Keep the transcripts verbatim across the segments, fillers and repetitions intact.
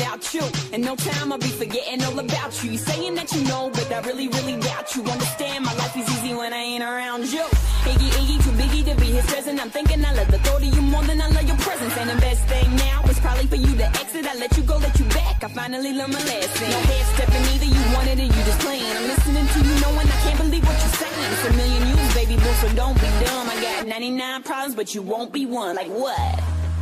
without you. In no time I'll be forgetting all about you. You saying that you know, but I really, really doubt you. Understand my life is easy when I ain't around you. Iggy, Iggy, too biggie to be his present. I'm thinking I love the thought of you more than I love your presence. And the best thing now is probably for you to exit. I let you go, let you back. I finally learned my lesson. No head stepping either, you wanted it, you just playing. I'm listening to you knowing I can't believe what you're saying. It's a million yous, baby boo, so don't be dumb. I got ninety-nine problems, but you won't be one. Like what?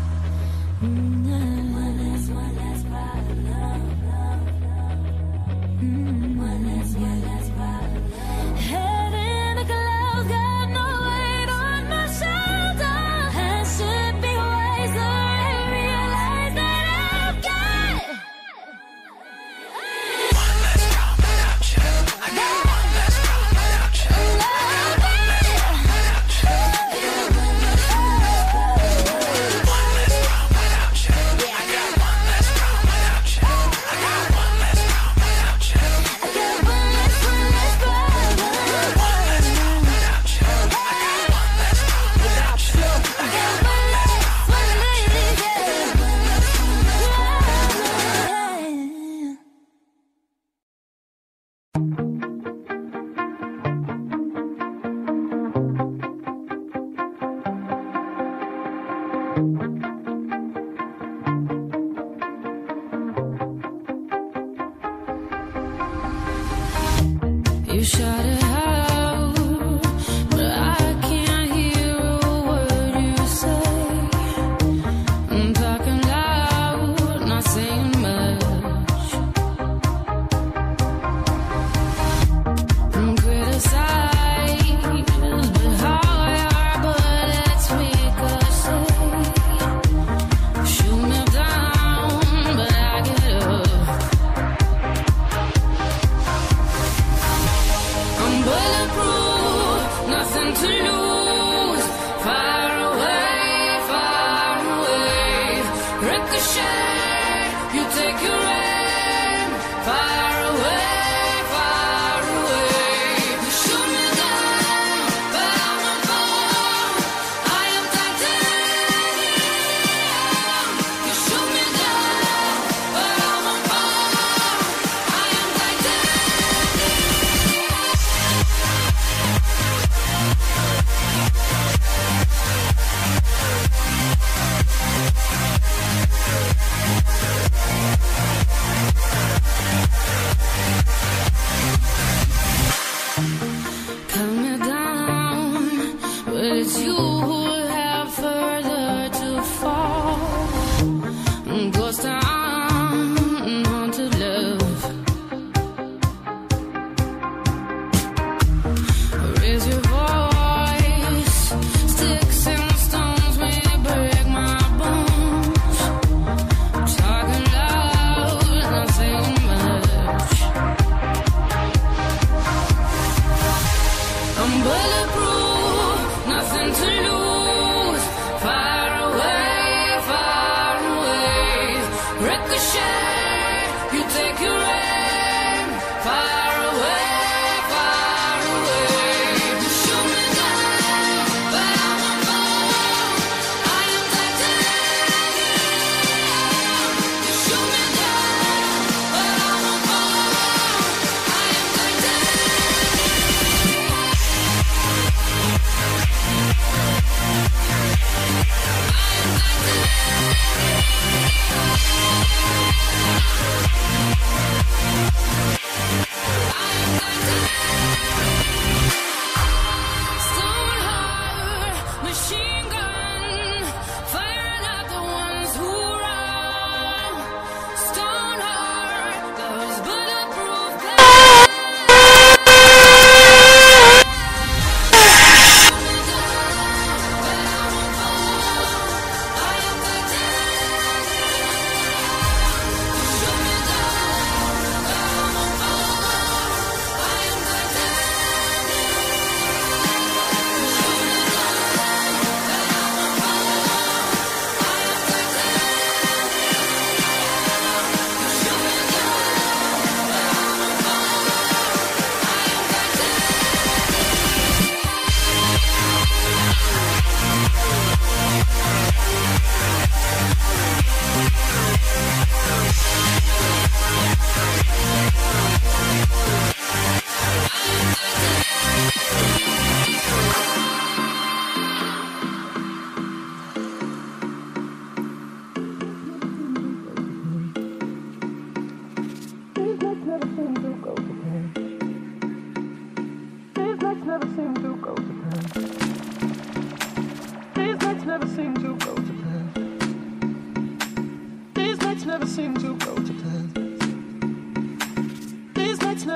You shut it out, but I can't hear a word you say. I'm talking loud, not saying much. I'm criticized, but how our bullets ricochet. Shoot me down, but I get up. I'm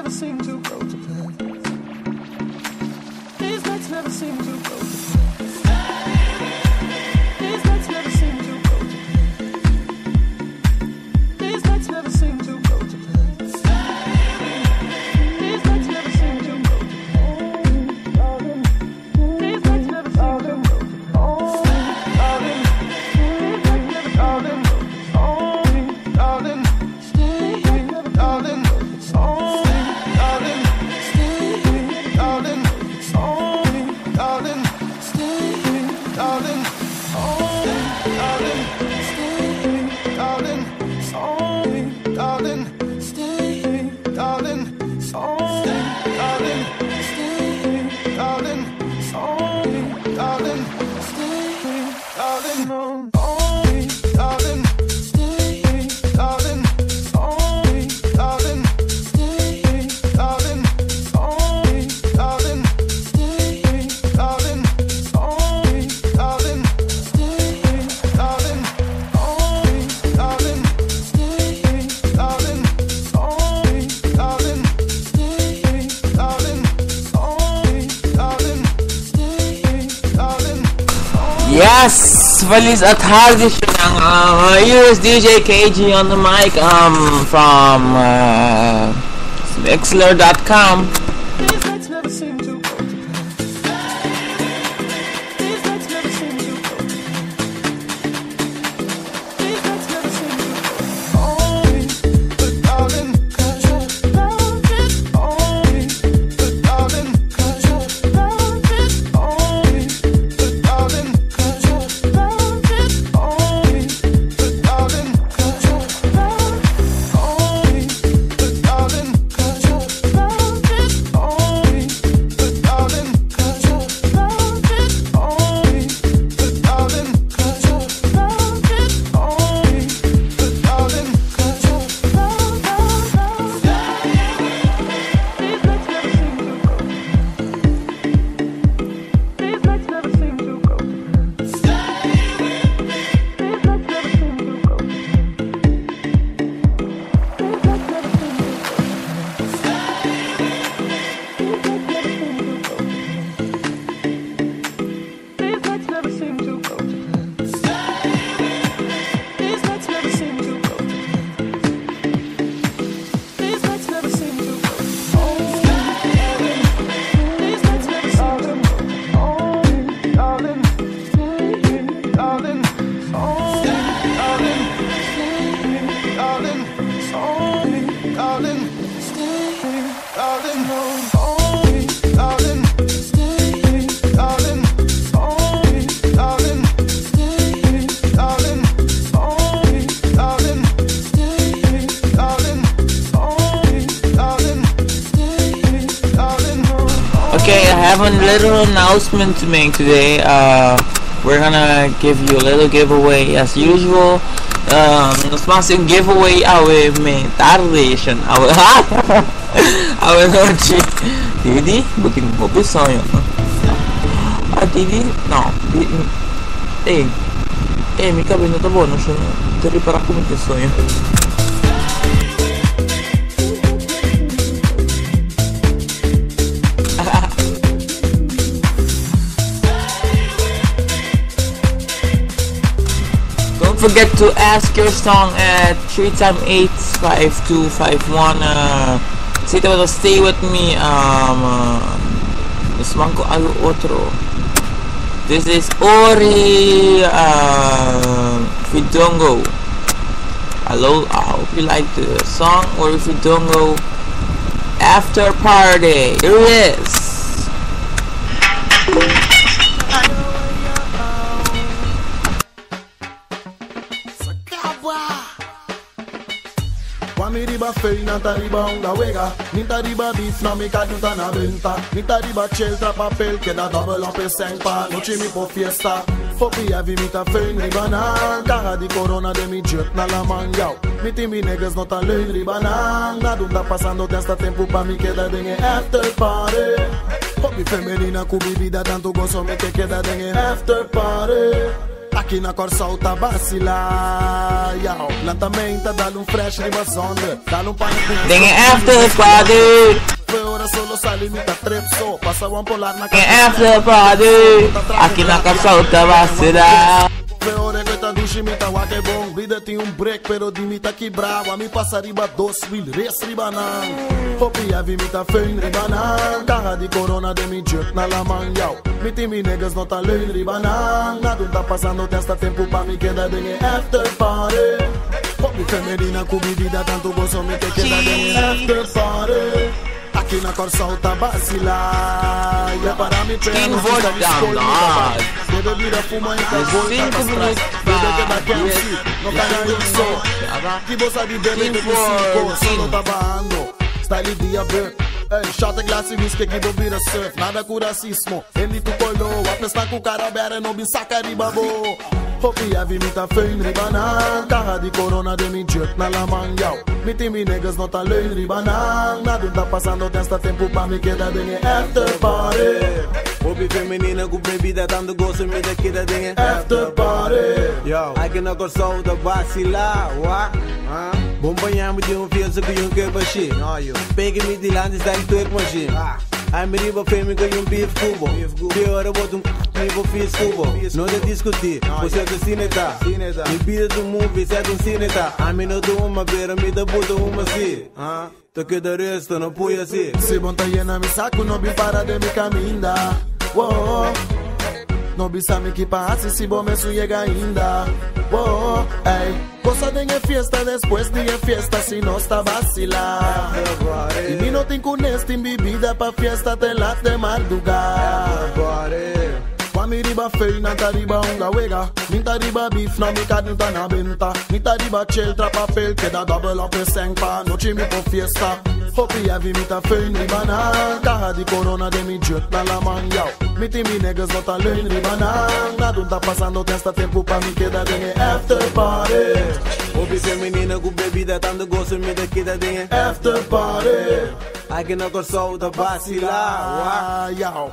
never seem to go to plan. These nights never seem to go to plan. These nights never seem to go to plan. These nights never seem to go to plan. These nights never seem to go to plan. These nights never seem to go to plan. Yes, Valis at Hardish uh, here's D J K G on the mic um from uh, Mixler dot com. Okay, I have a little announcement to make today. Uh, we're gonna give you a little giveaway as usual. Um, nos vamos a hacer un giveaway awe me tarde siya awe ha awe noche Didi bikin mo bisa yun ah Didi no di eh eh mica venuto buono siya ti ripara come ti so yun. Don't forget to ask your song at three times eight five two five one. Uh, say to stay with me. Um, uh, alu otro. This is Ori uh, Fidongo. Hello, I hope you like the song. Ori Fidongo. After Party. Here it is. Riba fei nanta riba unga wega Ninta riba beef na mi kaduta na benta Ninta riba chelta papel que da double up e cinq pa Noche mi po fiesta Fopi avi mi ta fei riba na Cara di corona de mi jet na la man yao Mi ti mi niggas no ta leun riba na Na dunda pasando testa tempo pa mi queda den e after party Fopi femenina cu bebida tanto gozo me que queda den e after party Aqui na Corsol tá vacilar. Yo, lentamente dá-lhe um fresh riba zonda. Dá-lhe um pano com Tem after party. Foi hora solo sai limita trepso. Passa um polar na Tem after party. Aqui na Corsol tá vacilar. Foi hora que tá duche mita wa que bom. Vida tem um break pero de mita que brava. Me passa riba doce, will res riba não. Hopi a vi mita fein riba não. Carra de corona de mi jerk na la man, yo. Me tem mi niggas não tá lein riba não. Nada tá passando, testa tempo pra me quedar bem em after party. Hopi feminina com bebida, tanto gosto me que queda bem em after party. Aqui na Corsol tá vacilar. E é para me Quem vou download? Bebe vira fuma e tá boi, tá pra trás. Bebe que da Kemsi, no canal eu sou. Que bolsa de bebê que cinco, só não tá barrando. Style dia verde. Ei, shot glass e whisky que bobira surf. Nada com racismo, ele tu colou. A prestar com o cara bera, não bin saca riba bo. Hopi a vi me tá fein riba não. Carra de corona de mi jerk na la man, yo. Me tem mi niggas não tá lein riba não. Nada tá passando, testa tempo pra me quedar bem em after party. Hopi feminina com bebida, dando gosto, me da queda bem em After party. Yo, aqui na Corsol tá vacilar, wa? Bombanhamos de um fio, que um que baixi. Pegue-me de lá, está em twerk machine. Ai me riba fêmea com um beef cubo. Pior eu boto um c*** vou fiz cubo. Não te discutir, você é do cineta. Me pida do movie, você é do cineta. Ai me não dou uma beira, me dá bota uma assim. Tu que da resto, não põe assim. Se bom tá llena mi saco, não bi para de mi caminda. Whoa. No bisa me que passa se bom me llega ainda. Whoa, ey. Cosa de en fiesta después de en fiesta si no está vacilar. Y mi no tengo con este en bebida pa fiesta te la de madrugar. Pa mi riba feina ta riba unga wega. Mi ta riba beef na mi carne ta na venta. Mi ta riba chel tra papel que da double up e cinq pa noche mi po fiesta. Hopi a vi mi ta fein riba na. Caja de corona de mi jerk na la man, yo. Mi ti mi niggas no ta lein riba na. Nada tá passando, testa tempo pra me quedar bem em after party. Hopi feminina com bebida, dando gosto, me da queda bem em After party. aqui na Corsol tá vacilar, Ah, yo.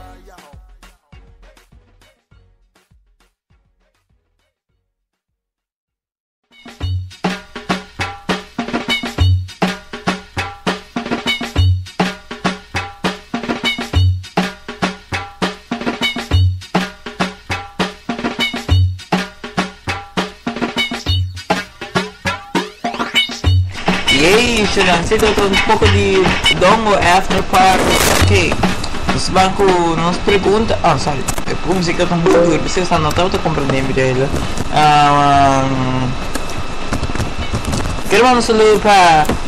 Yay, Chinancito, un poco di dongo after party. Ok, os banco nos pergunta. Ah, sorry, a música tá muito dura, vocês estão notando, eu tô compreendendo ele. Um, quero mandar um saludo para